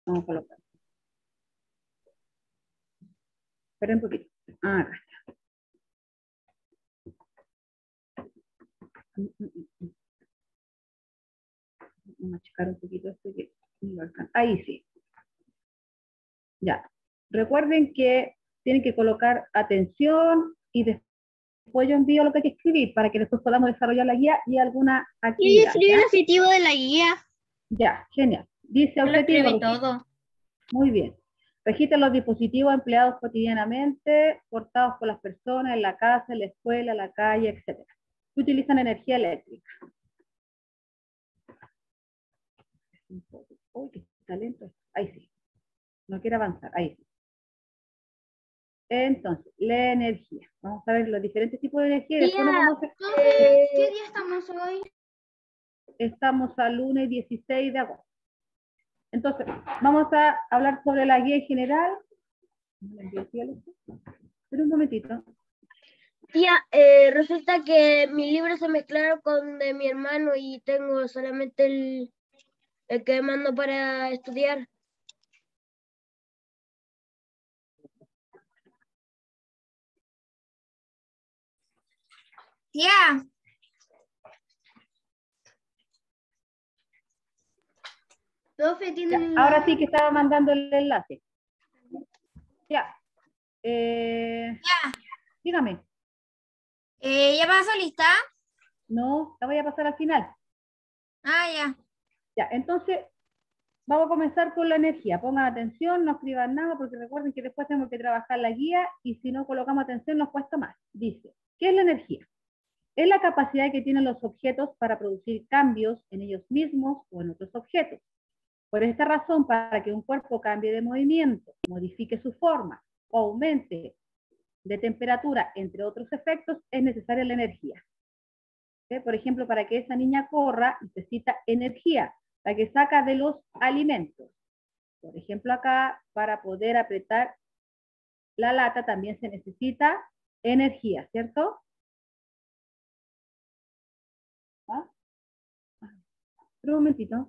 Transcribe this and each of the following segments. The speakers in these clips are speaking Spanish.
Vamos a colocar. Esperen un poquito. Acá está. Vamos a checar un poquito esto que no alcanza. Ahí sí. Ya. Recuerden que tienen que colocar atención y después yo envío lo que hay que escribir para que después podamos desarrollar la guía y alguna Y actividad. escribí ¿ya? el objetivo de la guía. Ya, genial. Dice Yo lo objetivo. escribí todo. Muy bien. Registra los dispositivos empleados cotidianamente, portados por las personas en la casa, en la escuela, en la calle, etc. Que utilizan energía eléctrica. Uy, qué talento. Ahí sí. No quiere avanzar. Ahí sí. Entonces, la energía. Vamos a ver los diferentes tipos de energía. Y después nos vamos a... ¿Qué día estamos hoy? Estamos al lunes 16 de agosto. Entonces, vamos a hablar sobre la guía en general. Pero un momentito. Tía, resulta que mi libro se mezclaron con de mi hermano y tengo solamente el que mando para estudiar. Tía. Profe, Ya, ahora sí que estaba mandando el enlace. Ya. Ya. Dígame. ¿Ya pasó lista? No, la voy a pasar al final. Ah, ya. Ya, entonces vamos a comenzar con la energía. Pongan atención, no escriban nada, porque recuerden que después tenemos que trabajar la guía y si no colocamos atención nos cuesta más. Dice, ¿qué es la energía? Es la capacidad que tienen los objetos para producir cambios en ellos mismos o en otros objetos. Por esta razón, para que un cuerpo cambie de movimiento, modifique su forma o aumente de temperatura, entre otros efectos, es necesaria la energía. ¿Sí? Por ejemplo, para que esa niña corra, necesita energía, la que saca de los alimentos. Por ejemplo, acá, para poder apretar la lata también se necesita energía, ¿cierto? ¿Ah? Un momentito.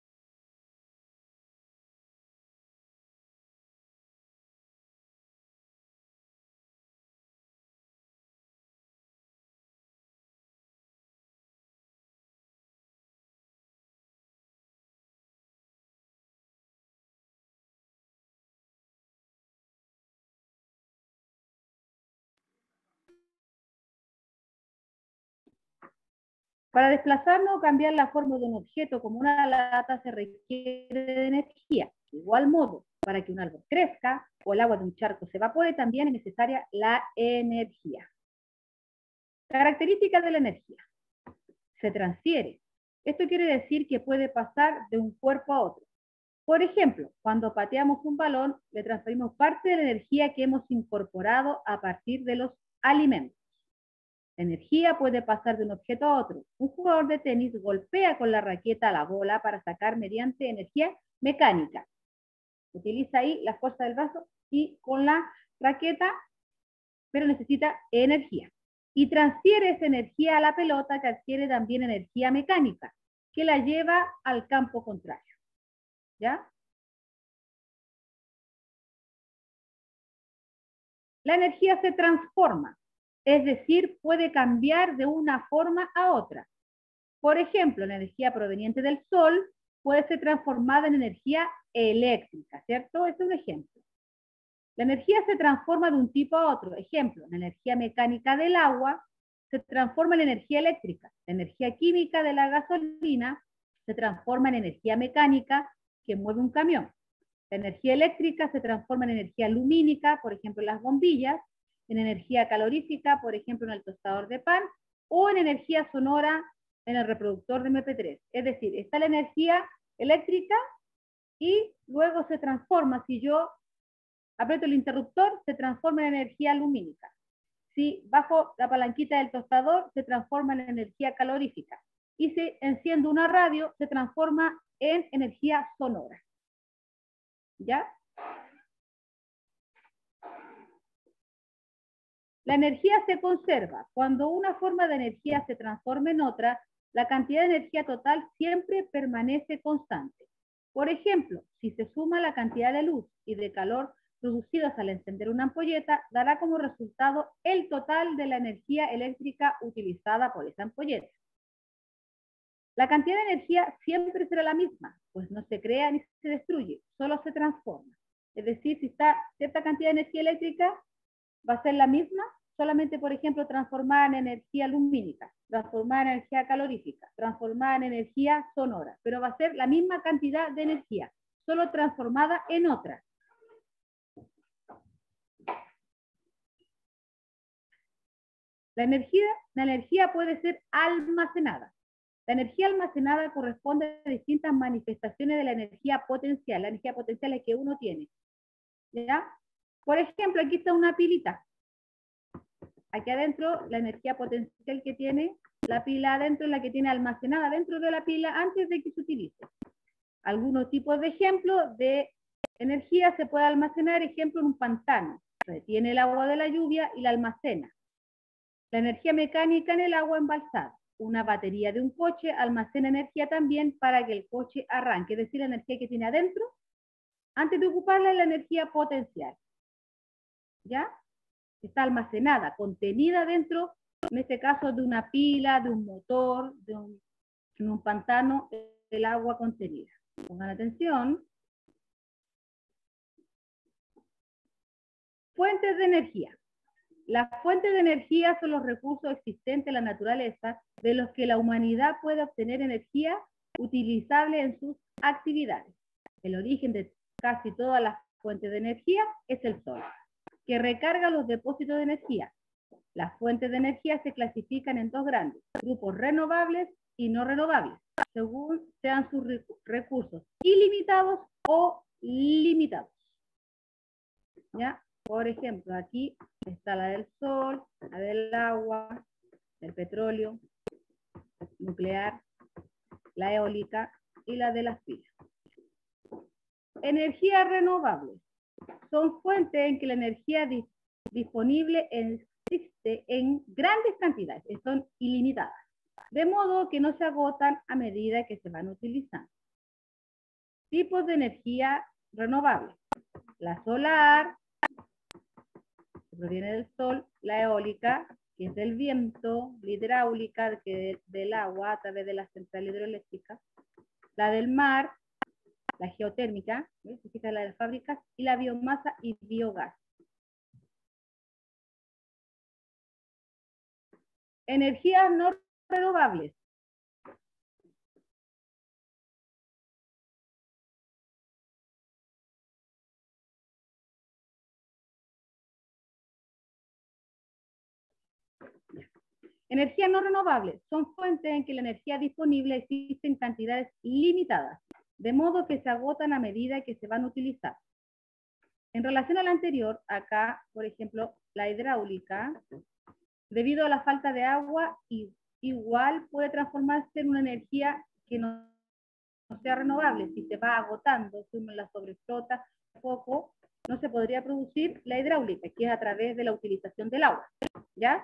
Para desplazarnos o cambiar la forma de un objeto como una lata se requiere de energía. De igual modo, para que un árbol crezca o el agua de un charco se evapore, también es necesaria la energía. Características de la energía. Se transfiere. Esto quiere decir que puede pasar de un cuerpo a otro. Por ejemplo, cuando pateamos un balón, le transferimos parte de la energía que hemos incorporado a partir de los alimentos. La energía puede pasar de un objeto a otro. Un jugador de tenis golpea con la raqueta la bola para sacar mediante energía mecánica. Utiliza ahí la fuerza del brazo y con la raqueta, pero necesita energía. Y transfiere esa energía a la pelota, que adquiere también energía mecánica, que la lleva al campo contrario. ¿Ya? La energía se transforma, es decir, puede cambiar de una forma a otra. Por ejemplo, la energía proveniente del sol puede ser transformada en energía eléctrica, ¿cierto? Este es un ejemplo. La energía se transforma de un tipo a otro. Ejemplo, la energía mecánica del agua se transforma en energía eléctrica. La energía química de la gasolina se transforma en energía mecánica que mueve un camión. La energía eléctrica se transforma en energía lumínica, por ejemplo, en las bombillas, en energía calorífica, por ejemplo, en el tostador de pan, o en energía sonora en el reproductor de MP3. Es decir, está la energía eléctrica y luego se transforma. Si yo aprieto el interruptor, se transforma en energía lumínica. Si bajo la palanquita del tostador, se transforma en energía calorífica. Y si enciendo una radio, se transforma en energía sonora. ¿Ya? La energía se conserva. Cuando una forma de energía se transforma en otra, la cantidad de energía total siempre permanece constante. Por ejemplo, si se suma la cantidad de luz y de calor producidos al encender una ampolleta, dará como resultado el total de la energía eléctrica utilizada por esa ampolleta. La cantidad de energía siempre será la misma, pues no se crea ni se destruye, solo se transforma. Es decir, si está cierta cantidad de energía eléctrica, va a ser la misma, solamente, por ejemplo, transformada en energía lumínica, transformada en energía calorífica, transformada en energía sonora, pero va a ser la misma cantidad de energía, solo transformada en otra. La energía puede ser almacenada. La energía almacenada corresponde a distintas manifestaciones de la energía potencial. La energía potencial es que uno tiene. ¿Ya? Por ejemplo, aquí está una pilita. Aquí adentro, la energía potencial que tiene la pila adentro es la que tiene almacenada dentro de la pila antes de que se utilice. Algunos tipos de ejemplos de energía se puede almacenar, ejemplo, en un pantano. Retiene el agua de la lluvia y la almacena. La energía mecánica en el agua embalsada. Una batería de un coche almacena energía también para que el coche arranque, es decir, la energía que tiene adentro, antes de ocuparla es la energía potencial. ¿Ya? Está almacenada, contenida dentro, en este caso, de una pila, de un motor, en un pantano, el agua contenida. Pongan atención. Fuentes de energía. Las fuentes de energía son los recursos existentes en la naturaleza de los que la humanidad puede obtener energía utilizable en sus actividades. El origen de casi todas las fuentes de energía es el sol, que recarga los depósitos de energía. Las fuentes de energía se clasifican en dos grandes, grupos renovables y no renovables, según sean sus recursos ilimitados o limitados. ¿Ya? Por ejemplo, aquí está la del sol, la del agua, el petróleo, nuclear, la eólica y la de las pilas. Energías renovables. Son fuentes en que la energía disponible existe en grandes cantidades, son ilimitadas, de modo que no se agotan a medida que se van utilizando. Tipos de energía renovable. La solar, que proviene del sol, la eólica, que es del viento, la hidráulica, que es del agua a través de la central hidroeléctrica, la del mar, la geotérmica, la de las fábricas, y la biomasa y biogás. Energías no renovables. Energías no renovables son fuentes en que la energía disponible existe en cantidades limitadas, de modo que se agotan a medida que se van a utilizar. En relación a la anterior, acá, por ejemplo, la hidráulica, debido a la falta de agua, igual puede transformarse en una energía que no sea renovable. Si se va agotando, si uno la sobreexplota poco, no se podría producir la hidráulica, que es a través de la utilización del agua. ¿Ya?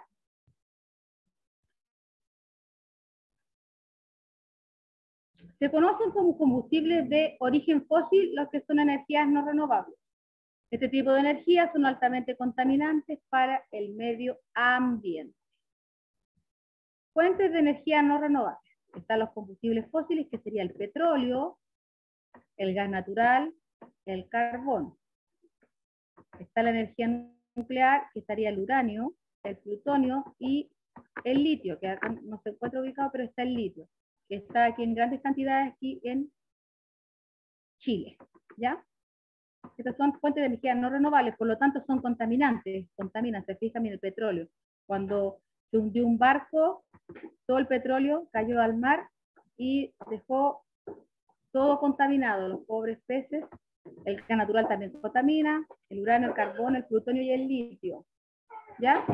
Se conocen como combustibles de origen fósil los que son energías no renovables. Este tipo de energías son altamente contaminantes para el medio ambiente. Fuentes de energía no renovables. Están los combustibles fósiles, que sería el petróleo, el gas natural, el carbón. Está la energía nuclear, que estaría el uranio, el plutonio y el litio, que acá no se encuentra ubicado, pero está el litio, que está aquí en grandes cantidades aquí en Chile. ¿Ya? Estas son fuentes de energía no renovables, por lo tanto son contaminantes, contaminan, se fijan en el petróleo. Cuando se hundió un barco, todo el petróleo cayó al mar y dejó todo contaminado, los pobres peces. El gas natural también contamina, el uranio, el carbón, el plutonio y el litio. ¿Ya?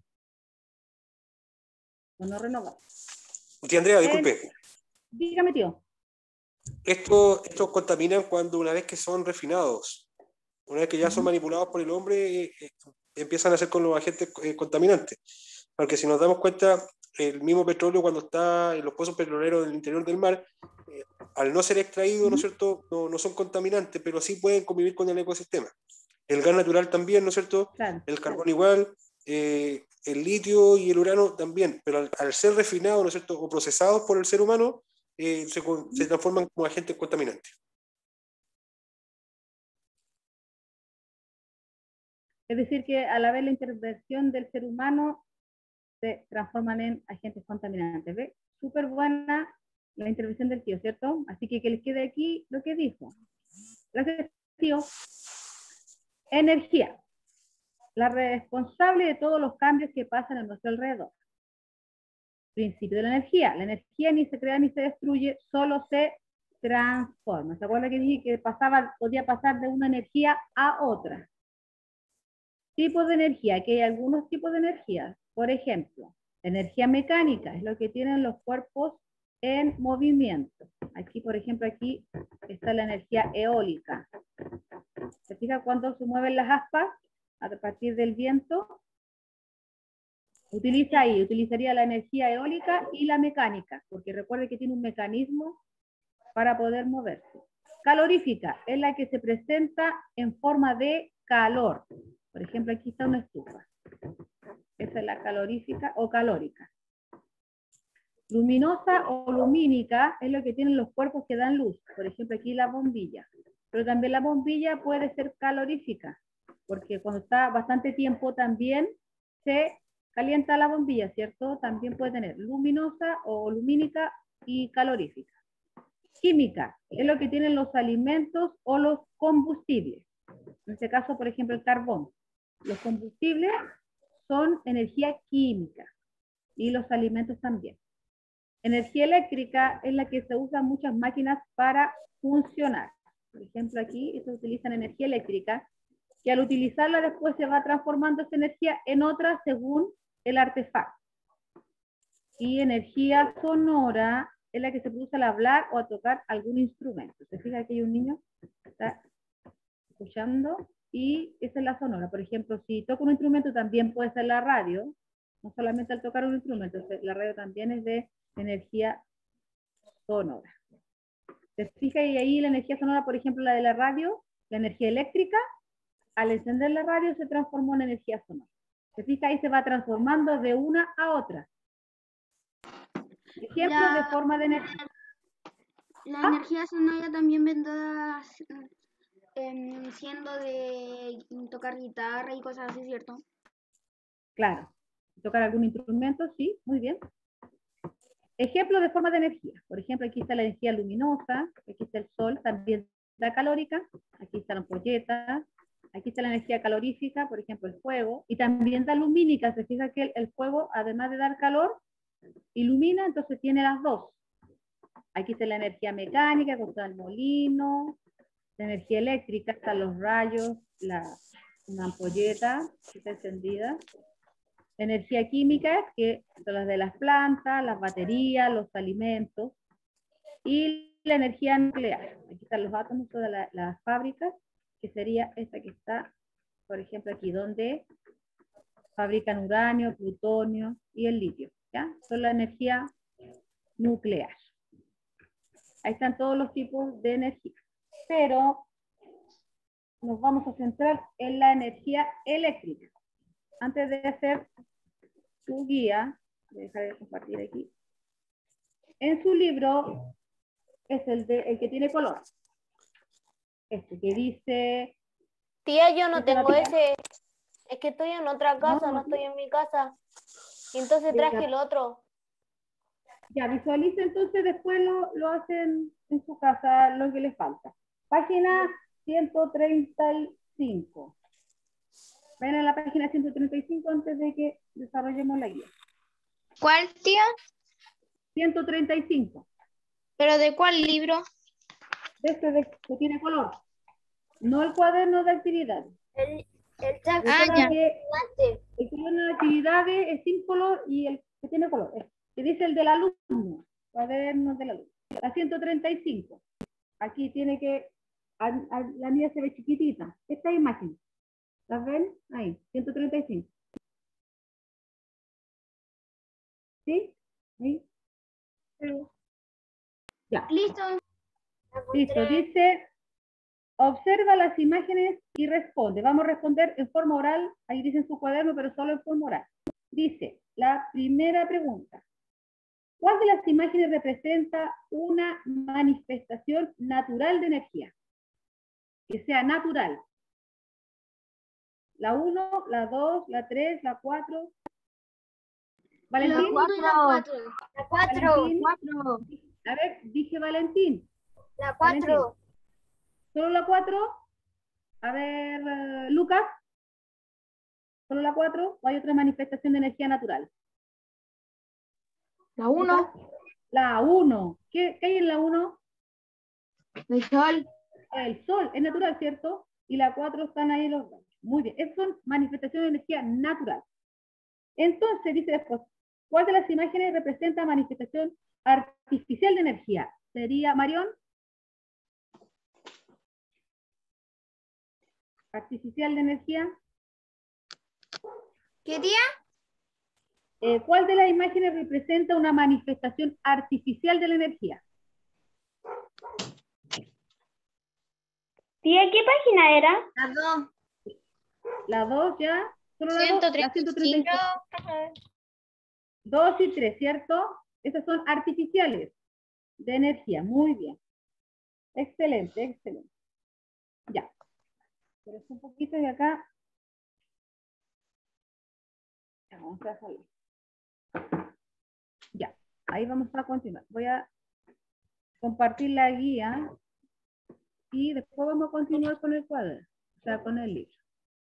O no renovables. Tía Andrea, disculpe. Dígame, tío. Estos contaminan cuando una vez que son refinados, una vez que ya son manipulados por el hombre, empiezan a ser con los agentes contaminantes. Porque si nos damos cuenta, el mismo petróleo cuando está en los pozos petroleros del interior del mar, al no ser extraídos, ¿no es cierto?, no son contaminantes, pero sí pueden convivir con el ecosistema. El gas natural también, ¿no es cierto? Claro. El carbón igual, el litio y el urano también, pero al ser refinados, ¿no es cierto?, o procesados por el ser humano, se transforman como agentes contaminantes. Es decir, que a la vez la intervención del ser humano se transforman en agentes contaminantes. ¿Ve? Súper buena la intervención del tío, ¿cierto? Así que les quede aquí lo que dijo. Gracias, tío. Energía. La responsable de todos los cambios que pasan a nuestro alrededor. Principio de la energía. La energía ni se crea ni se destruye, solo se transforma. ¿Se acuerdan que dije que podía pasar de una energía a otra? Tipos de energía, que hay algunos tipos de energía. Por ejemplo, energía mecánica es lo que tienen los cuerpos en movimiento. Aquí, por ejemplo, aquí está la energía eólica. ¿Se fija cuando se mueven las aspas a partir del viento? Utilizaría la energía eólica y la mecánica, porque recuerde que tiene un mecanismo para poder moverse. Calorífica es la que se presenta en forma de calor. Por ejemplo, aquí está una estufa. Esa es la calorífica o calórica. Luminosa o lumínica es lo que tienen los cuerpos que dan luz. Por ejemplo, aquí la bombilla. Pero también la bombilla puede ser calorífica, porque cuando está bastante tiempo también se calienta la bombilla, ¿cierto? También puede tener luminosa o lumínica y calorífica. Química es lo que tienen los alimentos o los combustibles. En este caso, por ejemplo, el carbón. Los combustibles son energía química y los alimentos también. Energía eléctrica es la que se usa en muchas máquinas para funcionar. Por ejemplo, aquí se utiliza energía eléctrica, que al utilizarla después se va transformando esa energía en otra según el artefacto. Y energía sonora es la que se produce al hablar o a tocar algún instrumento. ¿Se fija que hay un niño que está escuchando? Y esa es la sonora. Por ejemplo, si toca un instrumento también puede ser la radio, no solamente al tocar un instrumento, la radio también es de energía sonora. ¿Se fija? Y ahí la energía sonora, por ejemplo, la de la radio, la energía eléctrica, al encender la radio se transformó en energía sonora. ¿Se fija? Ahí se va transformando de una a otra. Ejemplo de forma de energía. La energía sonora también vendrá siendo de tocar guitarra y cosas así, ¿cierto? Claro. Tocar algún instrumento, sí, muy bien. Ejemplo de forma de energía. Por ejemplo, aquí está la energía luminosa, aquí está el sol, también la calórica, aquí está la ampolleta, aquí está la energía calorífica, por ejemplo, el fuego, y también da lumínica. Se fija que el fuego, además de dar calor, ilumina, entonces tiene las dos. Aquí está la energía mecánica, que está el molino, la energía eléctrica, están los rayos, una ampolleta que está encendida. La energía química, que son las de las plantas, las baterías, los alimentos. Y la energía nuclear. Aquí están los átomos de las fábricas, que sería esta que está, por ejemplo, aquí, donde fabrican uranio, plutonio y el litio. ¿Ya? Son la energía nuclear. Ahí están todos los tipos de energía. Pero nos vamos a centrar en la energía eléctrica. Antes de hacer su guía, voy a dejar de compartir aquí. En su libro es el que tiene color. Este que dice... Tía, yo no tengo tía? ese. Es que estoy en otra casa, no estoy en mi casa. Y entonces traje el otro. Ya, visualiza entonces, después lo hacen en su casa, lo que les falta. Página 135. Ven a la página 135 antes de que desarrollemos la guía. ¿Cuál, tía? 135. ¿Pero de cuál libro? Este que tiene color. No el cuaderno de actividades. El ya. El cuaderno de actividades es sin color y el que tiene color. Que dice el del alumno. Cuaderno del alumno. La 135. Aquí tiene que... la mía se ve chiquitita. Esta imagen. ¿Las ven? Ahí, 135. ¿Sí? Ahí. Ya. Listo. Listo, dice, observa las imágenes y responde. Vamos a responder en forma oral, ahí dice en su cuaderno, pero solo en forma oral. Dice, la primera pregunta. ¿Cuál de las imágenes representa una manifestación natural de energía? Que sea natural. La 1, la 2, la 3, la 4. Valentín. La 1 y la 4. La 4. Valentín. A ver, dije Valentín. La Valentín. 4. ¿Solo la 4? A ver, Lucas. ¿Solo la 4 o hay otra manifestación de energía natural? La 1, La 1. ¿Qué hay en la 1? el sol. El sol, es natural, ¿cierto? Y la 4 están ahí los dos. Muy bien, esas son manifestaciones de energía natural. Entonces, dice después, ¿cuál de las imágenes representa manifestación artificial de energía? ¿Sería Marión? Artificial de energía. ¿Qué día? ¿Cuál de las imágenes representa una manifestación artificial de la energía? Tía, ¿qué página era? La 2. La 2 ya. Solo la 2, la 135. 2 y 3, ¿cierto? Esas son artificiales de energía. Muy bien. Excelente, excelente. Ya. Pero es un poquito de acá. Ya, vamos a dejarlo. Ya, ahí vamos a continuar. Voy a compartir la guía y después vamos a continuar con el cuaderno, o sea, con el libro.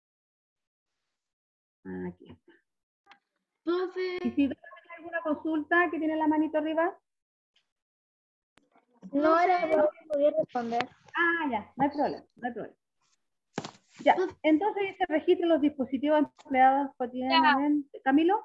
Aquí está. Profe. Y si tienen alguna consulta, que tiene la manito arriba. No era que no podía responder. Ah, ya, no hay problema, no hay problema. Ya, entonces se registran los dispositivos empleados cotidianamente. ¿Camilo?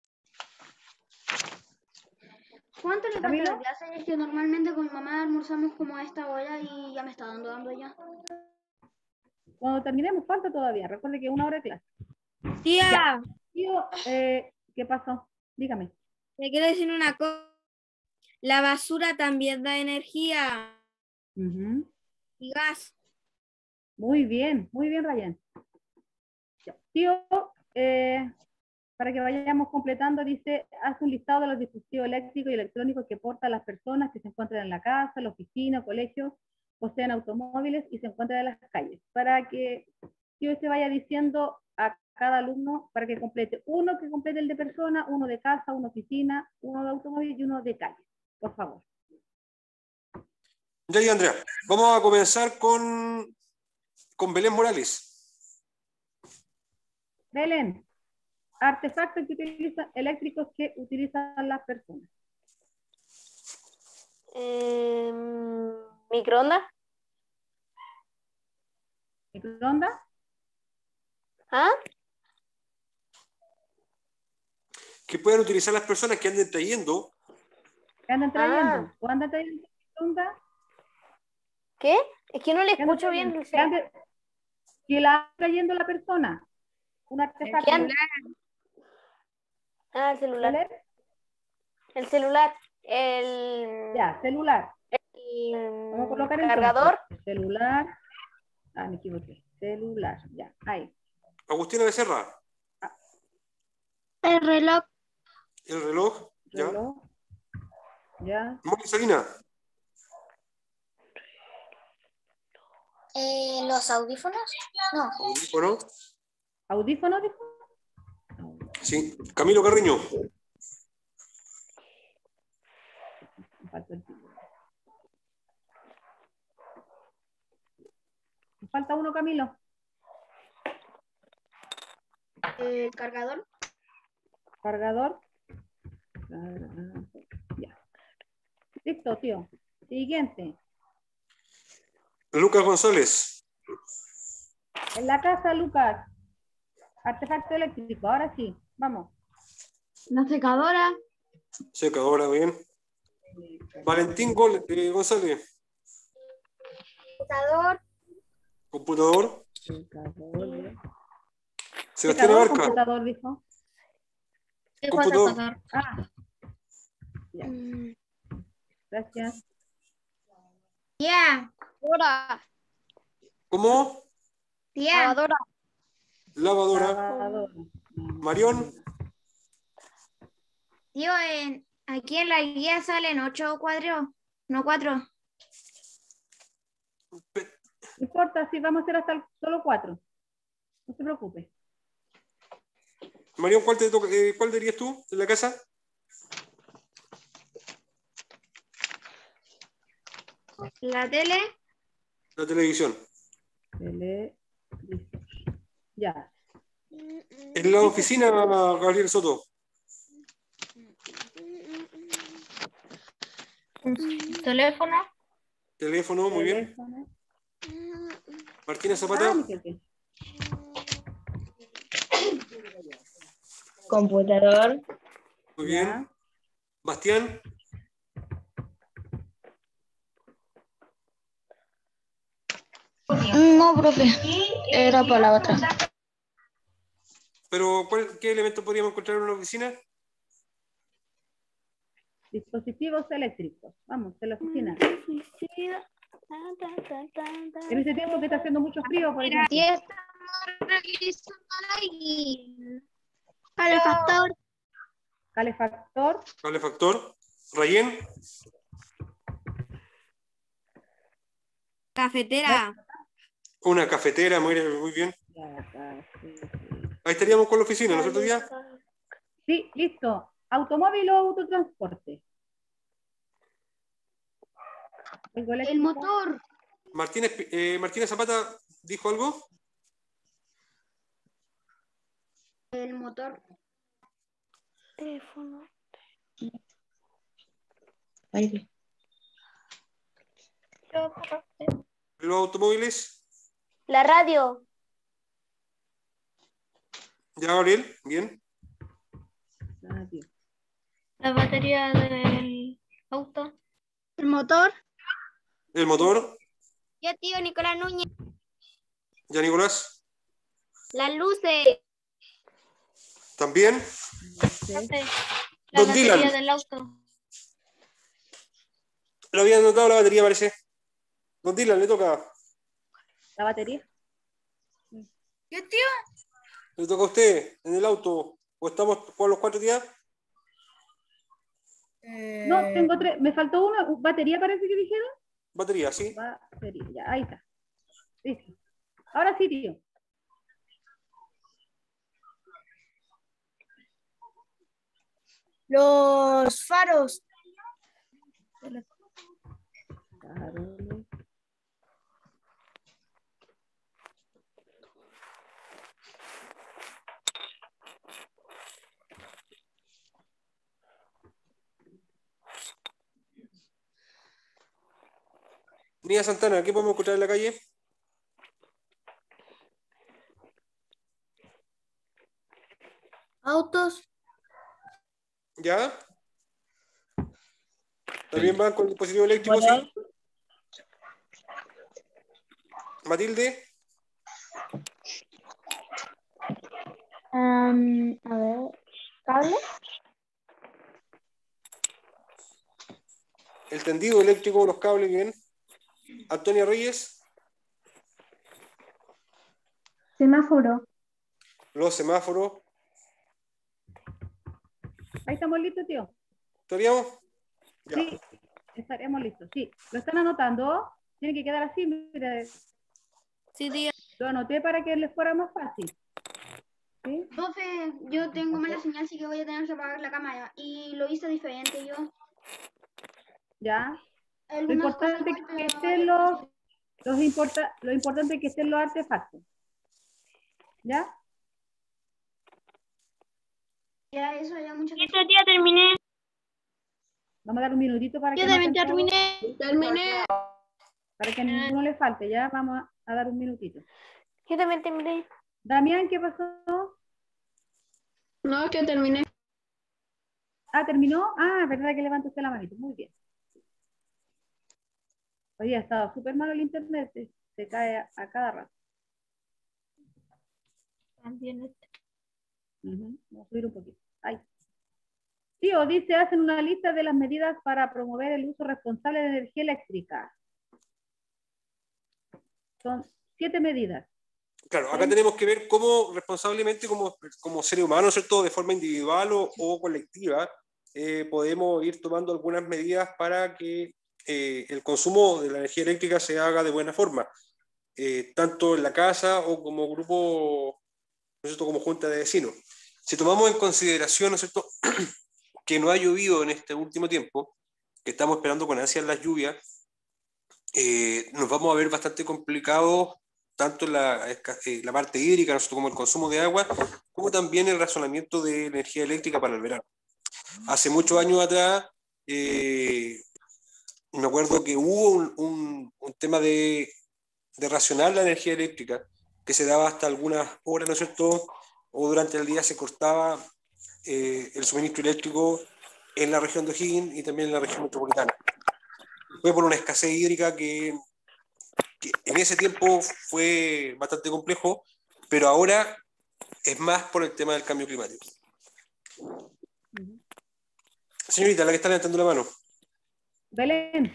¿Cuánto le falta ¿Camilo? la clase? Es que normalmente con mi mamá almorzamos como a esta hora y ya me está dando hambre ya. Cuando terminemos, falta todavía. Recuerde que 1 hora de clase. Tía, Tío, ¿qué pasó? Dígame. te quiero decir una cosa. La basura también da energía Ujú. y gas. Muy bien, Ryan. Ya. Tío, para que vayamos completando, dice, haz un listado de los dispositivos eléctricos y electrónicos que portan las personas que se encuentran en la casa, la oficina, colegio, poseen automóviles y se encuentran en las calles. Para que yo se vaya diciendo a cada alumno, para que complete uno que complete el de persona, uno de casa, uno de oficina, uno de automóvil y uno de calle. Por favor. Ya, y Andrea, vamos a comenzar con Belén Morales. Belén, artefactos eléctricos que utilizan las personas. ¿Microondas? ¿Microondas? ¿Ah? Que puedan utilizar las personas que anden trayendo. ¿Qué andan trayendo? Ah. ¿O andan trayendo microondas? ¿Qué? Es que no le ¿Qué andan escucho bien. trayendo? ¿Que la anda trayendo la persona? Un artefacto. ¿Quién? Ah, el celular. ¿Cuál es? El celular. El, Ya, celular. Vamos a colocar entonces. cargador. Celular. Ah, me equivoqué. Celular, ya, ahí. Agustina Becerra. El reloj. El reloj. Ya. Reloj. Ya. Mónica Salina. ¿Los audífonos? No. Audífono. ¿Audífono, dijo? Sí. Camilo Carreño. Me falta el título. Me falta uno, Camilo. El cargador. Cargador. Ya. Listo, tío. Siguiente. Lucas González. En la casa, Lucas. Artefacto eléctrico. Ahora sí. Vamos. La secadora. Secadora, bien. Valentín González. Computador. Computador. Secador. Sebastián Abarca. Computador, dijo. Computador. Ah. Ya. Gracias. Tía. ¿Cómo? Tía. Lavadora. Lavadora. Marión. Tío, aquí en la guía salen 8 cuadros, no 4. No importa, si vamos a hacer hasta solo 4. No se preocupe. Marión, ¿cuál cuál dirías tú en la casa? La tele. La televisión. Ya. En la oficina, Gabriel Soto. Teléfono. Teléfono, muy bien. Teléfono. Martina Zapata. Miguel. Computador. Muy Ya. bien. Bastián. No, profe. Era para la otra. Pero, ¿qué elemento podríamos encontrar en una oficina? Dispositivos eléctricos. Vamos, en la oficina. En este tiempo que está haciendo mucho frío, por ejemplo. Y estamos realizando calefactor. Calefactor. Calefactor. Rayén. Cafetera. Una cafetera, muy bien. Ya, sí. Ahí estaríamos con la oficina, ¿no es cierto, Día? Sí, listo. ¿Automóvil o autotransporte? El motor. Martínez Zapata dijo algo. El motor. Teléfono. Los automóviles. La radio. Ya, Gabriel, bien. La batería del auto. El motor. El motor. Yo, tío Nicolás Núñez. Ya, Nicolás. Las luces. También. La Don batería Dylan. del auto. Lo había anotado la batería, parece. Don Dylan, le toca. ¿La batería? Yo, tío. Le toca a usted en el auto. ¿O estamos con los 4 días? No, tengo 3. Me faltó una. ¿Batería parece que dijeron? Batería, sí. Batería, ya, ahí está. Listo. Ahora sí, tío. Los faros. Niña Santana, ¿qué podemos encontrar en la calle? Autos. ¿Ya? ¿También van con dispositivos eléctricos? Sí. Matilde. A ver. ¿Cable? El tendido eléctrico, los cables, bien. Antonia Reyes. Semáforo. Los semáforos. Ahí estamos listos, tío. ¿Estaríamos? Ya. Sí, estaremos listos. Sí, lo están anotando. Tiene que quedar así. Mire. Sí, tío. Lo anoté para que les fuera más fácil. ¿Sí? Profe, yo tengo mala señal, así que voy a tener que apagar la cámara. Y lo hice diferente yo. Ya. Lo Algunas cosas importante igual, es que pero estén lo importante es que estén los artefactos. ¿Ya? ya eso, ya muchas gracias. Este día terminé. Vamos a dar un minutito para Yo que también anoten todo, terminé. para que a ninguno le falte. Ya vamos a dar un minutito. Yo también terminé. Damián, ¿qué pasó? No, que terminé. Ah, ¿terminó? Ah, verdad que levantó usted la manito. Muy bien. Oye, ha estado súper malo el internet. Se cae a cada rato. También. Vamos a subir un poquito. Ahí. Tío, dice, hacen una lista de las medidas para promover el uso responsable de energía eléctrica. Son 7 medidas. Claro, acá tenemos que ver cómo responsablemente, como seres humanos, ¿cierto? De forma individual o colectiva, podemos ir tomando algunas medidas para que el consumo de la energía eléctrica se haga de buena forma, tanto en la casa o como grupo, ¿no es cierto?, como junta de vecinos. Si tomamos en consideración, ¿no es cierto?, que no ha llovido en este último tiempo, que estamos esperando con ansias las lluvias, nos vamos a ver bastante complicados tanto la parte hídrica, ¿no es cierto?, como el consumo de agua, como también el razonamiento de energía eléctrica para el verano. Hace muchos años atrás, me acuerdo que hubo un tema de racionar la energía eléctrica, que se daba hasta algunas horas, ¿no es cierto?, o durante el día se cortaba el suministro eléctrico en la región de O'Higgins y también en la región metropolitana. Fue por una escasez hídrica que en ese tiempo fue bastante complejo, pero ahora es más por el tema del cambio climático. Señorita, la que está levantando la mano. Belén.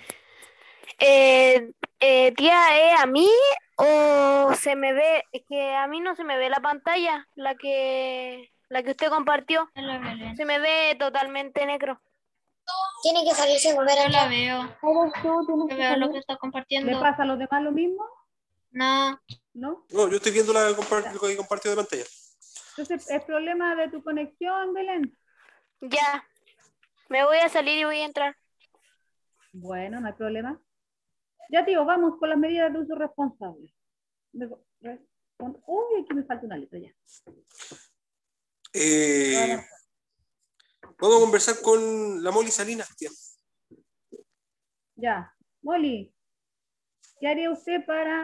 Tía, ¿es a mí o se me ve? Es que a mí no se me ve la pantalla, la que usted compartió. Se me ve totalmente negro. Tiene que salirse y volver a Yo la entrar. veo. Yo Yo veo lo que está ¿Le compartiendo. pasa a los demás lo mismo? No. ¿No? No, yo estoy viendo lo que compartió de pantalla. Entonces, ¿es problema de tu conexión, Belén? Ya, me voy a salir y voy a entrar. Bueno, no hay problema. Ya, tío, vamos con las medidas de uso responsable. Uy, aquí me falta una letra ya. Vamos a conversar con la Molly Salinas, tía. Ya. Molly, ¿qué haría usted para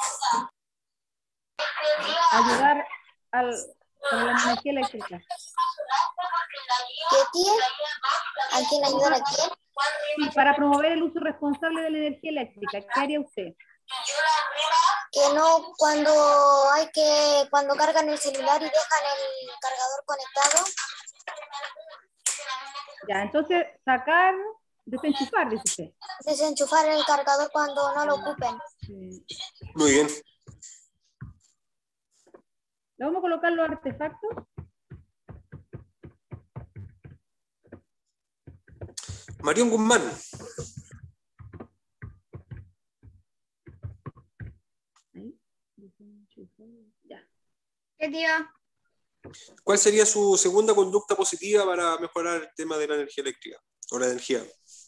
ayudar con la energía eléctrica? ¿Qué, tía? ¿A quién ayudar a quién? Sí, para promover el uso responsable de la energía eléctrica, ¿qué haría usted? Que no cuando cargan el celular y dejan el cargador conectado. Ya, entonces sacar, desenchufar, dice usted. Desenchufar el cargador cuando no lo ocupen. Sí. Muy bien. ¿Le vamos a colocar los artefactos? Marión Guzmán. Ahí, desenchufar, ya. ¿Qué, tío? ¿Cuál sería su segunda conducta positiva para mejorar el tema de la energía eléctrica o la energía?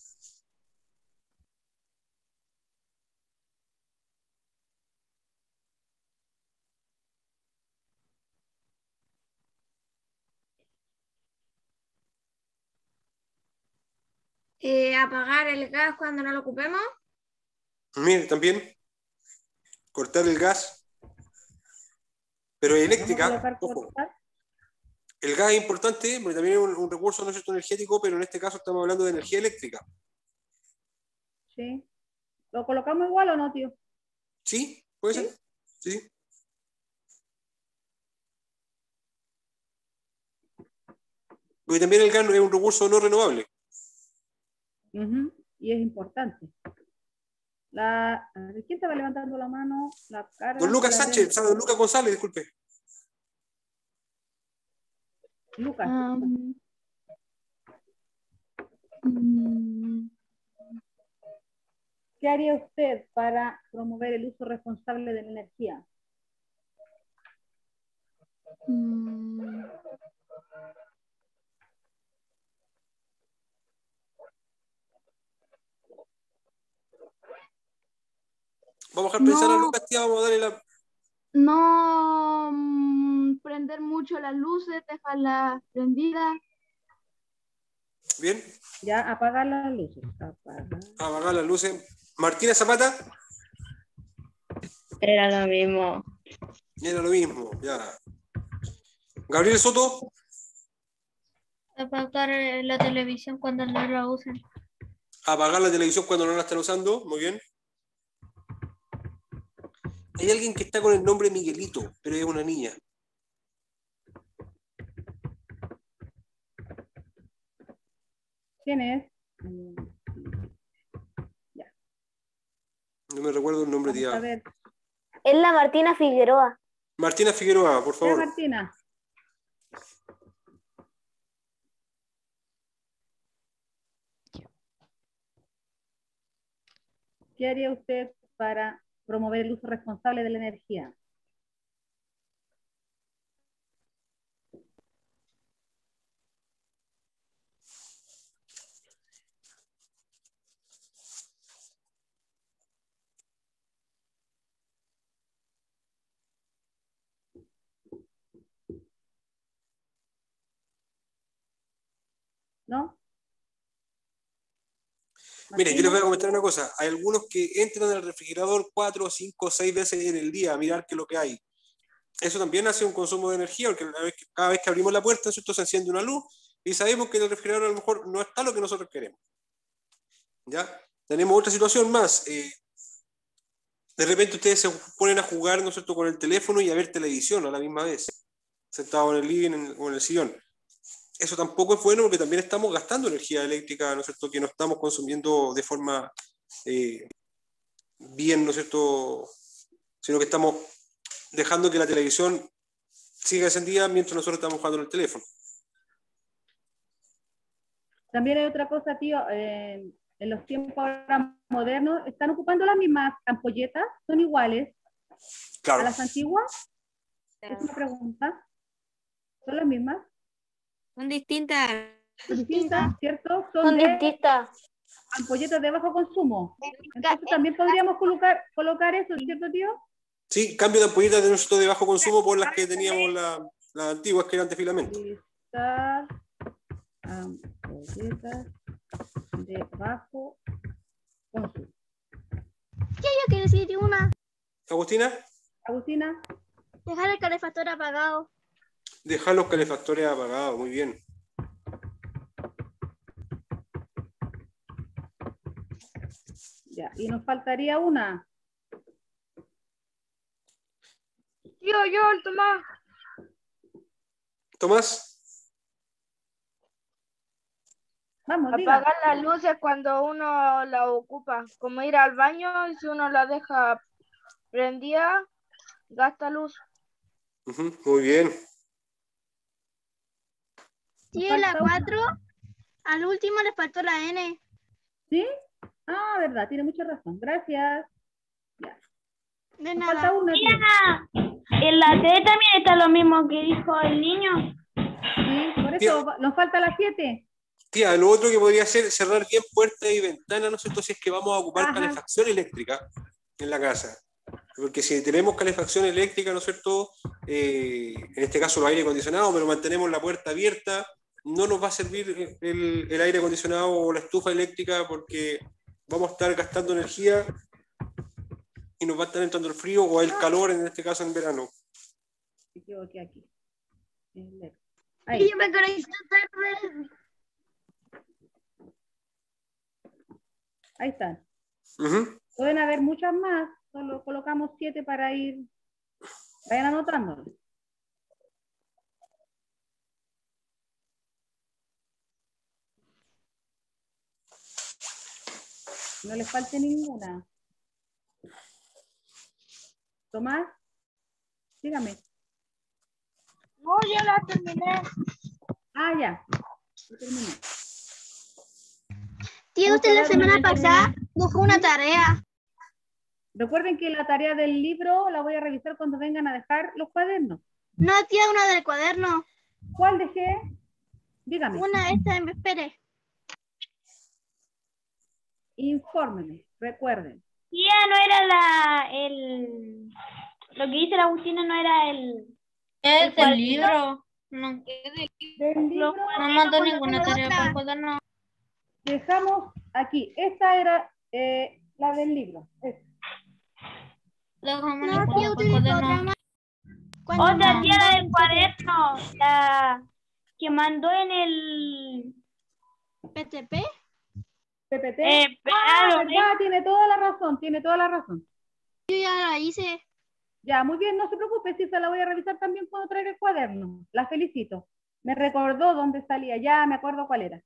Apagar el gas cuando no lo ocupemos. Mire, también cortar el gas, pero eléctrica, Vamos a colocar ojo. cortar. El gas es importante porque también es un recurso, ¿no es cierto?, energético, pero en este caso estamos hablando de energía eléctrica. Sí. ¿Lo colocamos igual o no, tío? ¿Sí? ¿Puede ¿Sí? ser? Sí. Porque también el gas es un recurso no renovable. Y es importante. A ver, ¿quién estaba levantando la mano? La carga. Don Lucas Sánchez, o sea, don Lucas González, disculpe. Lucas. ¿Qué haría usted para promover el uso responsable de la energía? Vamos a dejar pensar a Lucas, tía, vamos a darle la... No prender mucho las luces, dejarlas prendidas. Bien, Ya, apagar las luces. apagar las luces. Martina Zapata, Era lo mismo. era lo mismo, ya. Gabriel Soto, Apagar la televisión cuando no la usen. apagar la televisión cuando no la están usando, muy bien. Hay alguien que está con el nombre Miguelito, pero es una niña. ¿Quién es? No me recuerdo el nombre, Vamos tía. a ver. Es la Martina Figueroa. Martina Figueroa, por Ya, favor. Martina. ¿Qué haría usted para promover el uso responsable de la energía? ¿No? Mire, yo les voy a Martina. comentar una cosa. Hay algunos que entran al refrigerador 4, 5, 6 veces en el día a mirar qué es lo que hay. Eso también hace un consumo de energía, porque cada vez que abrimos la puerta, ¿cierto? Se enciende una luz y sabemos que en el refrigerador a lo mejor no está lo que nosotros queremos. ¿Ya? Tenemos otra situación más. De repente ustedes se ponen a jugar, ¿no es cierto?, con el teléfono y a ver televisión a la misma vez, sentados en el living o en el sillón. Eso tampoco es bueno porque también estamos gastando energía eléctrica, ¿no es cierto?, que no estamos consumiendo de forma bien, ¿no es cierto?, sino que estamos dejando que la televisión siga encendida mientras nosotros estamos jugando en el teléfono. También hay otra cosa, tío, en los tiempos ahora modernos, ¿están ocupando las mismas ampolletas? ¿Son iguales Claro. a las antiguas? Es una pregunta. ¿Son las mismas? Son distintas. Son distintas, ¿cierto? Son de distintas. ampolletas de bajo consumo. Entonces también podríamos colocar eso, ¿cierto, tío? Sí, cambio de ampolletas de nosotros de bajo consumo por las que teníamos las antiguas que eran de filamento. Estas ampolletas de bajo consumo. ¿Qué yo quiero decir una? Agustina, Agustina, Dejar el calefactor apagado. dejar los calefactores apagados, muy bien. ya. Y nos faltaría una. Yo, el Tomás. Tomás, Vamos, diga. Apagar las luces cuando uno la ocupa, como ir al baño y si uno la deja prendida, gasta luz. muy bien. Sí, en la 4, al último le faltó la N. ¿Sí? Ah, verdad, tiene mucha razón. Gracias. Ya. De Nos nada. falta una, tío. En la T también está lo mismo que dijo el niño. Sí, por eso nos falta la 7. Tía, lo otro que podría ser cerrar bien puertas y ventanas, ¿no es cierto?, si es que vamos a ocupar Ajá. calefacción eléctrica en la casa. Porque si tenemos calefacción eléctrica, ¿no es cierto?, en este caso el aire acondicionado, pero mantenemos la puerta abierta, no nos va a servir el aire acondicionado o la estufa eléctrica porque vamos a estar gastando energía y nos va a estar entrando el frío o el calor, en este caso en verano. Me equivoqué aquí. Y Ahí. yo me conecté tarde. Ahí están. Ujú. Pueden haber muchas más, solo colocamos 7 para ir, vayan anotando. No les falte ninguna. Tomás, dígame. No, ya la terminé. Ah, ya. Lo terminé. Tío, usted la semana pasada dejó una tarea. Recuerden que la tarea del libro la voy a revisar cuando vengan a dejar los cuadernos. No, tía, una del cuaderno. ¿Cuál dejé? Dígame. Una esta, espere. Infórmeme, recuerden. Tía, no era lo que dice la Agustina no era Es del libro. No, Del libro no mandó ninguna tarea para el cuaderno. dejamos aquí. Esta era la del libro. Esta. Dejamos No, ninguna tía, para el utilizo otra cuaderno. más. Otra tía, la del cuaderno. La que mandó en el... ¿PTP? PPT. claro, ¿verdad? Tiene toda la razón, tiene toda la razón. Yo ya la hice. Ya, muy bien, no se preocupe, si se la voy a revisar también cuando traiga el cuaderno. La felicito. Me recordó dónde salía, ya me acuerdo cuál era.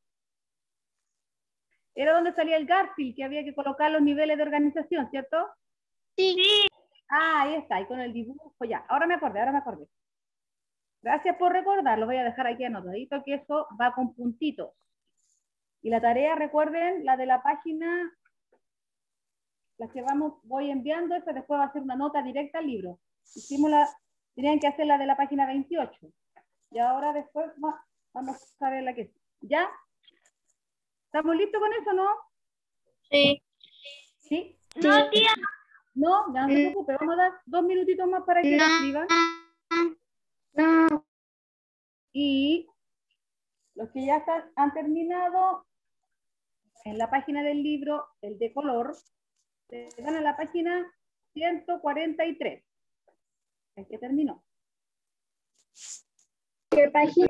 Era donde salía el Garfield, que había que colocar los niveles de organización, ¿cierto? Sí. Ah, ahí está, y con el dibujo, ya. Ahora me acordé. Gracias por recordarlo. Voy a dejar aquí anotadito que eso va con puntitos. Y la tarea, recuerden, la de la página, la que voy enviando, esa después va a ser una nota directa al libro. Tenían que hacer la de la página 28. Y ahora después vamos a ver la que... ¿Ya? ¿Estamos listos con eso, no? Sí. ¿Sí? No, tía. No, ya no se preocupe. Vamos a dar 2 minutitos más para que lo escriban. No. Y los que ya han terminado, en la página del libro, el de color, se van a la página 143. El que terminó. ¿Qué página?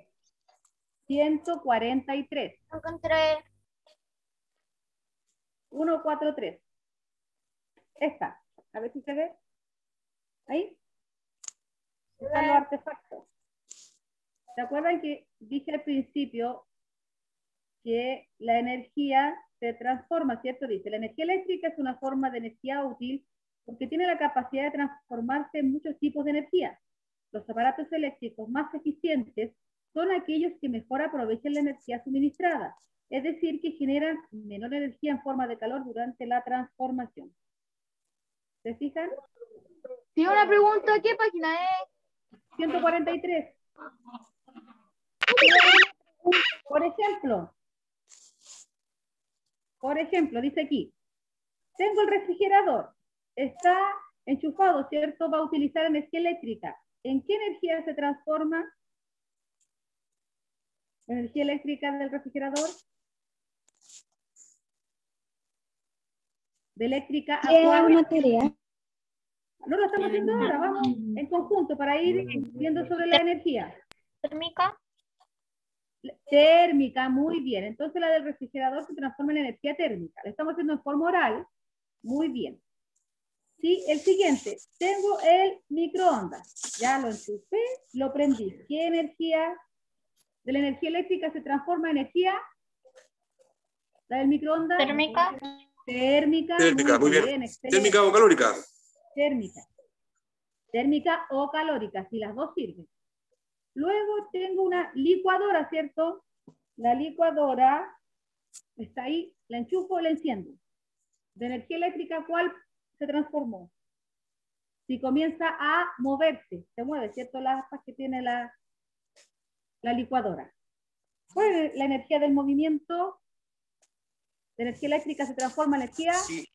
143. Encontré. 143. Esta. A ver si se ve. Ahí. Están los artefactos. ¿Se acuerdan que dije al principio que la energía se transforma, ¿cierto? Dice, la energía eléctrica es una forma de energía útil porque tiene la capacidad de transformarse en muchos tipos de energía. Los aparatos eléctricos más eficientes son aquellos que mejor aprovechan la energía suministrada, es decir, que generan menor energía en forma de calor durante la transformación. ¿Se fijan? Tengo una pregunta, ¿qué página es? 143. Por ejemplo, dice aquí, tengo el refrigerador, está enchufado, ¿cierto? Va a utilizar energía eléctrica. ¿En qué energía se transforma la energía eléctrica del refrigerador? De eléctrica a cuál? No lo estamos haciendo ahora, vamos en conjunto para ir viendo sobre la energía. ¿Térmica? Térmica, muy bien. Entonces la del refrigerador se transforma en energía térmica. La estamos haciendo en forma oral. Muy bien. Sí, el siguiente. Tengo el microondas. Ya lo enchufé, lo prendí. ¿Qué energía de la energía eléctrica se transforma en energía? ¿La del microondas? ¿Térmica? Térmica, Térmica, muy bien. ¿Térmica o calórica? Térmica. Térmica o calórica, si las dos sirven. Luego tengo una licuadora, ¿cierto? La licuadora está ahí, la enchufo, la enciendo. De energía eléctrica, ¿cuál se transformó? Si comienza a moverse, se mueve, ¿cierto? Las aspas que tiene la licuadora. ¿Cuál es la energía del movimiento? De energía eléctrica se transforma en energía... Sí.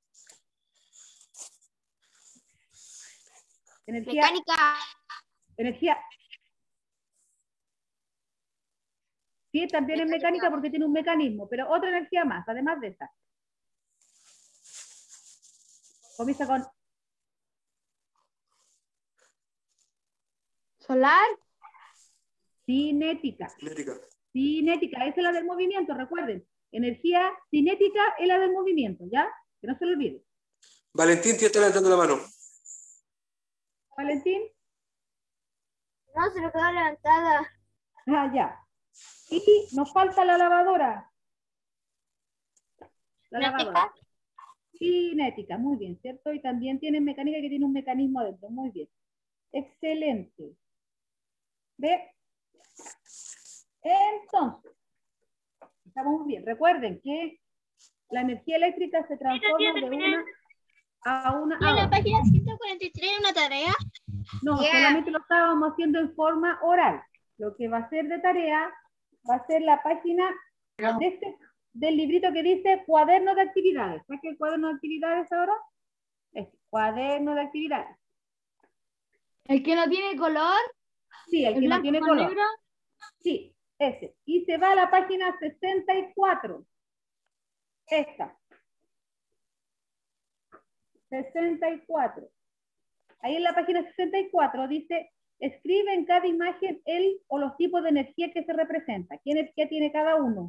Mecánica. Energía... Sí, también es mecánica porque tiene un mecanismo, pero otra energía más, además de esta. Comienza con... Solar. Cinética. Cinética. Cinética, esa es la del movimiento, recuerden. Energía cinética es la del movimiento, ¿ya? Que no se lo olvide. Valentín, te está levantando la mano. Valentín. No, se me quedó levantada. Ah, ya. Y nos falta la lavadora. La lavadora. Cinética, muy bien, ¿cierto? Y también tiene mecánica que tiene un mecanismo adentro, muy bien. Excelente. ¿Ve? Entonces, estamos muy bien. Recuerden que la energía eléctrica se transforma de una a una ¿Y en la página 143 una tarea? No, solamente lo estábamos haciendo en forma oral. Lo que va a ser de tarea va a ser la página del librito que dice cuaderno de actividades. ¿Sabes qué es el cuaderno de actividades ahora? Es cuaderno de actividades. ¿El que no tiene color? Sí, el que no tiene color. Negro? Sí, ese. Y se va a la página 64. Esta. 64. Ahí en la página 64 dice, escribe en cada imagen el o los tipos de energía que se representa. ¿Qué energía tiene cada uno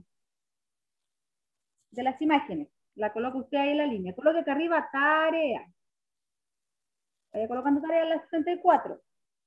de las imágenes? La coloca usted ahí en la línea. Coloque acá arriba tarea. Vaya colocando tarea en la 64.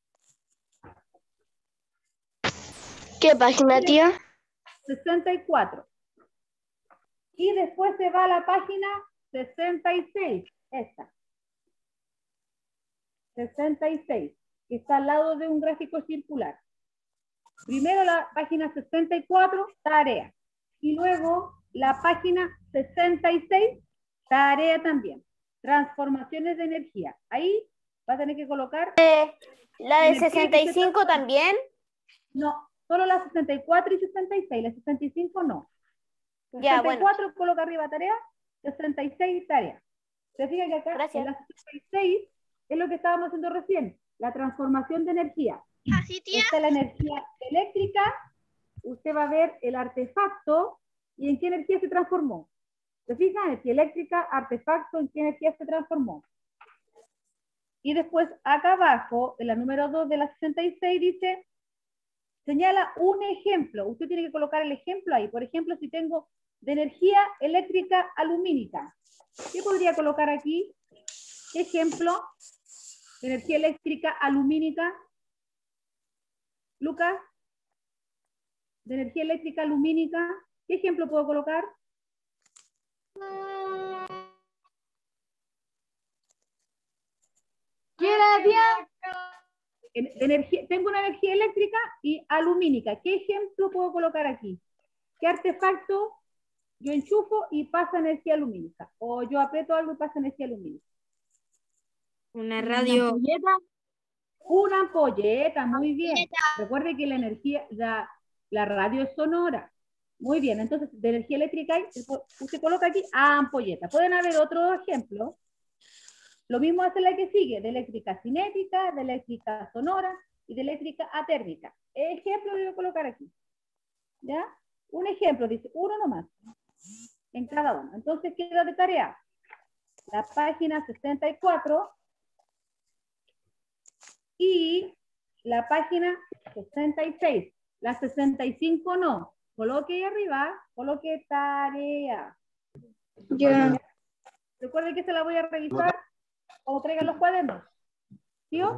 ¿Qué página, tía? 64. Y después se va a la página 66. Esta. 66, que está al lado de un gráfico circular. Primero la página 64, tarea. Y luego la página 66, tarea también. Transformaciones de energía. Ahí va a tener que colocar... ¿La de 65 también? No, solo la 64 y 66, la 65 no. Ya, 64 coloca arriba tarea, 66 tarea. Se fijan que acá en la 66 es lo que estábamos haciendo recién, la transformación de energía. Así, tía. Esta es la energía eléctrica, usted va a ver el artefacto y en qué energía se transformó. ¿Se fijan? Energía eléctrica, artefacto, en qué energía se transformó. Y después acá abajo, en la número 2 de la 66 dice, señala un ejemplo. Usted tiene que colocar el ejemplo ahí. Por ejemplo, si tengo de energía eléctrica alumínica, ¿qué podría colocar aquí? ¿Qué ejemplo? De energía eléctrica alumínica. Lucas, de energía eléctrica lumínica, ¿qué ejemplo puedo colocar? Tengo una energía eléctrica y alumínica. ¿Qué ejemplo puedo colocar aquí? ¿Qué artefacto yo enchufo y pasa energía lumínica? O yo aprieto algo y pasa energía lumínica. Una radio. Una ampolleta, muy bien. Recuerde que la energía, la radio es sonora. Muy bien, entonces de energía eléctrica usted coloca aquí ampolleta. Pueden haber otros ejemplos. Lo mismo hace la que sigue, de eléctrica cinética, de eléctrica sonora y de eléctrica atérmica. Ejemplo voy a colocar aquí. ¿Ya? Un ejemplo, dice, uno nomás. En cada uno. Entonces queda de tarea la página 64 y la página 66. La 65 no. Coloque ahí arriba, coloque tarea. Ya. Recuerde que se la voy a revisar o traigan los cuadernos. ¿Tío?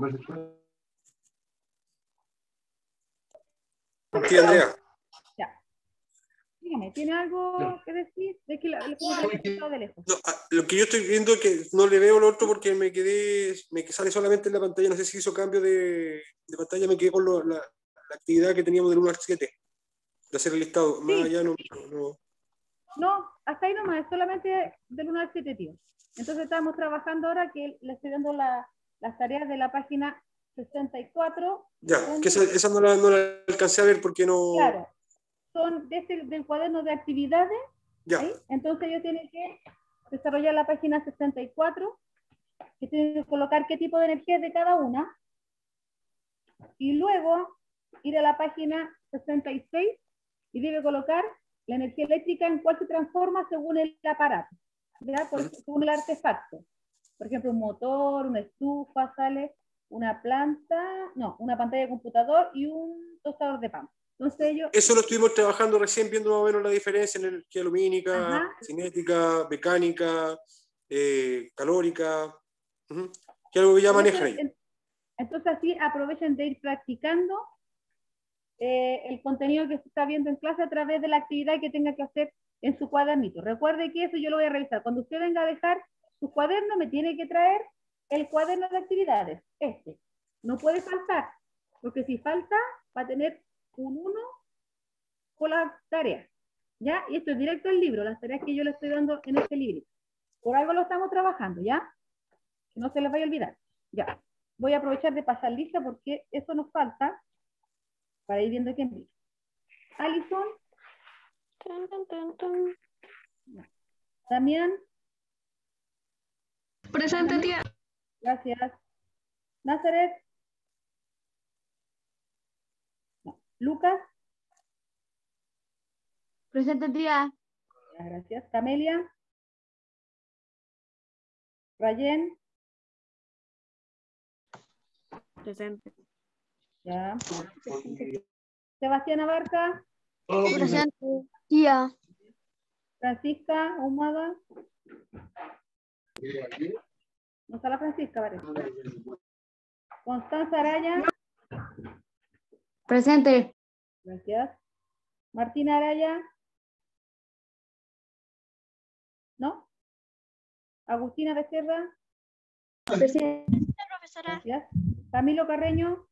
Sí, Andrea. Ya. Dígame, ¿tiene algo que decir? Es que de lejos. No, lo que yo estoy viendo es que no le veo lo otro porque me sale solamente en la pantalla, no sé si hizo cambio de pantalla, me quedé con la actividad que teníamos del 1 al 7, de hacer el listado. Sí. Más allá no. No, hasta ahí nomás, solamente del 1 al 7, tío. Entonces estamos trabajando ahora que le estoy dando las tareas de la página 64. Ya, que esa no la alcancé a ver porque no... Claro, son del cuaderno de actividades. Ya. ¿Sí? Entonces ellos tienen que desarrollar la página 64, que tienen que colocar qué tipo de energía es de cada una, y luego ir a la página 66 y debe colocar la energía eléctrica en cuál se transforma según el aparato, ¿ya? Según el artefacto. Por ejemplo, un motor, una estufa, sale una pantalla de computador y un tostador de pan. Entonces ellos... Eso lo estuvimos trabajando recién, viendo más o menos la diferencia en energía lumínica, Ajá. cinética, mecánica, calórica, que es algo que ya manejan ahí. Entonces así aprovechen de ir practicando el contenido que se está viendo en clase a través de la actividad que tenga que hacer en su cuadernito. Recuerde que eso yo lo voy a revisar. Cuando usted venga a dejar su cuaderno, me tiene que traer el cuaderno de actividades. No puede faltar, porque si falta, va a tener un 1 con la tarea. ¿Ya? Y esto es directo al libro, las tareas que yo le estoy dando en este libro. Por algo lo estamos trabajando, ¿ya? Que no se les vaya a olvidar. Ya. Voy a aprovechar de pasar lista porque eso nos falta para ir viendo quién viene. Alison. Damián. Presente, tía. Gracias. Nazaret. No. Lucas. Presente, tía. Gracias. Camelia. Rayen. Presente. Ya. Sebastián Abarca. Presente, tía. Francisca Ahumada. No está la Francisca, parece. Constanza Araya. Presente. Gracias. Martina Araya. ¿No? Agustina Becerra. Presente, profesora. Gracias. Camilo Carreño.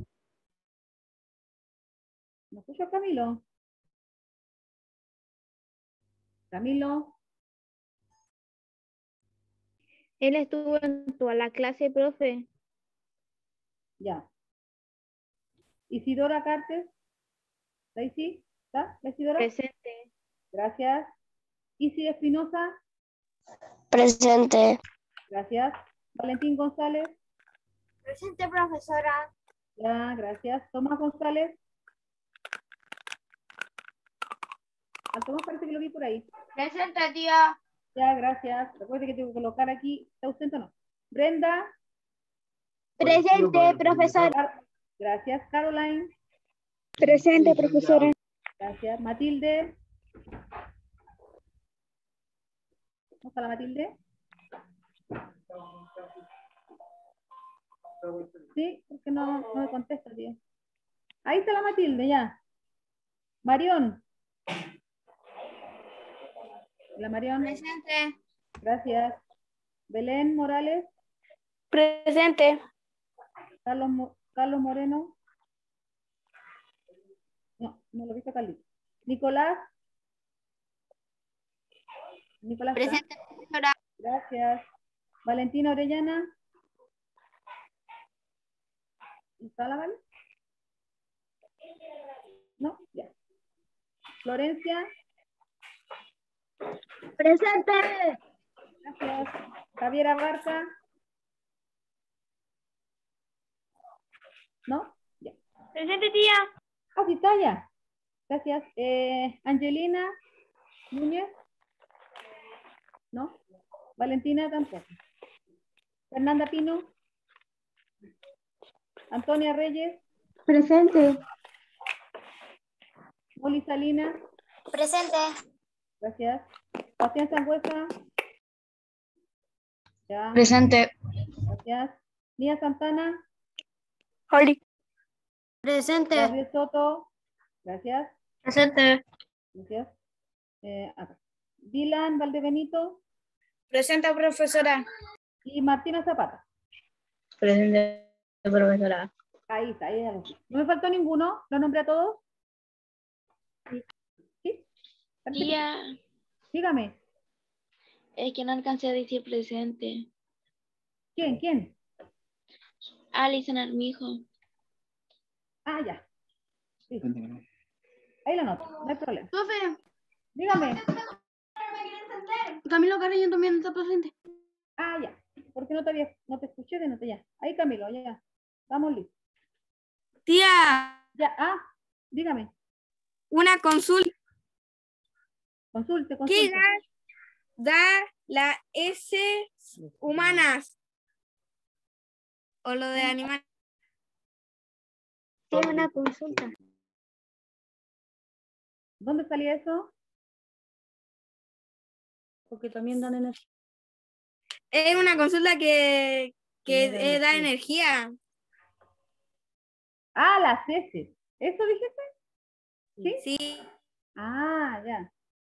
¿Me escucha Camilo? Camilo. Él estuvo en toda la clase, profe. Ya. Isidora Cartes. ¿Daisy? ¿Está? ¿La Isidora? Presente. Gracias. Isidora Espinosa. Presente. Gracias. Valentín González. Presente, profesora. Ya, gracias. Tomás González. Al Tomás parece que lo vi por ahí. Presente, tía. Ya, gracias. Recuerde que tengo que colocar aquí. ¿Está ausente o no? Brenda. Presente, profesora. Gracias. Caroline. Presente, profesora. Gracias. Matilde. ¿Cómo está la Matilde? Sí, porque no me contesta, tío. Ahí está la Matilde, ya. Marión. La Marión. Presente. Gracias. Belén Morales. Presente. Carlos Moreno. No lo viste, Carlito. Nicolás. Nicolás. Presente, profesora. Gracias. Valentina Orellana. ¿Está la Vale? No, ya. Florencia. Presente. Gracias. Javiera Barca. ¿No? Ya. Presente, tía. Ah, sí está ya. Gracias. Angelina Núñez. ¿No? Valentina tampoco. Fernanda Pino. Antonia Reyes. Presente. Molly Salinas. Presente. Gracias. Bastián Sangüesa. Ya. Presente. Gracias. Nia Santana. Oli. Presente. Gabriel Soto. Gracias. Presente. Gracias. Acá. Dylan Valdebenito. Presente, profesora. Y Martina Zapata. Presente, profesora. Ahí está, ahí ya lo vi. ¿No me faltó ninguno? ¿Lo nombré a todos? ¿Sí? Tía, Dígame. es que no alcancé a decir presente. ¿Quién? Alison Armijo. Ah, ya. Sí. Ahí lo noto, no hay problema. Profe, Dígame. Camilo Carreño también está presente. Ah, ya. Porque no te escuché de nota ya. Ahí Camilo, ya. Vamos listos. Tía, Ya, dígame. una consulta. Consulte. ¿Qué da la S humanas? O lo de animales. Tiene una consulta. ¿Dónde salía eso? Porque también dan energía. Es una consulta que da energía. Ah, las heces. ¿Eso dijiste? ¿Sí? Sí. Ah, ya.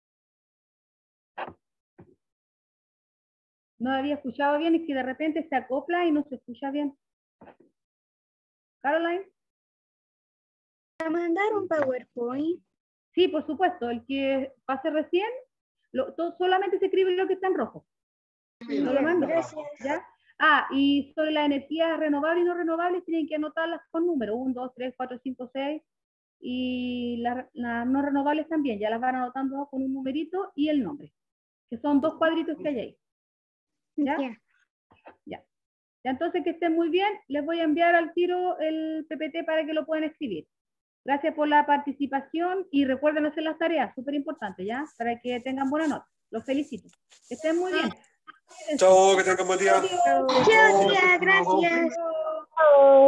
No había escuchado bien, es que de repente se acopla y no se escucha bien. Caroline. ¿Para mandar un PowerPoint? Sí, por supuesto. El que pase recién, solamente se escribe lo que está en rojo. No lo mando. Gracias. ¿Ya? Y sobre las energías renovables y no renovables tienen que anotarlas con números. 1, 2, 3, 4, 5, 6. Y las no renovables también. Ya las van anotando con un numerito y el nombre. Que son 2 cuadritos que hay ahí. ¿Ya? Ya. Ya, entonces que estén muy bien. Les voy a enviar al tiro el PPT para que lo puedan escribir. Gracias por la participación y recuerden hacer las tareas, súper importante, ¿ya? Para que tengan buena nota. Los felicito. Que estén muy bien. Chao, que tengan buen día. Chao, tía, gracias.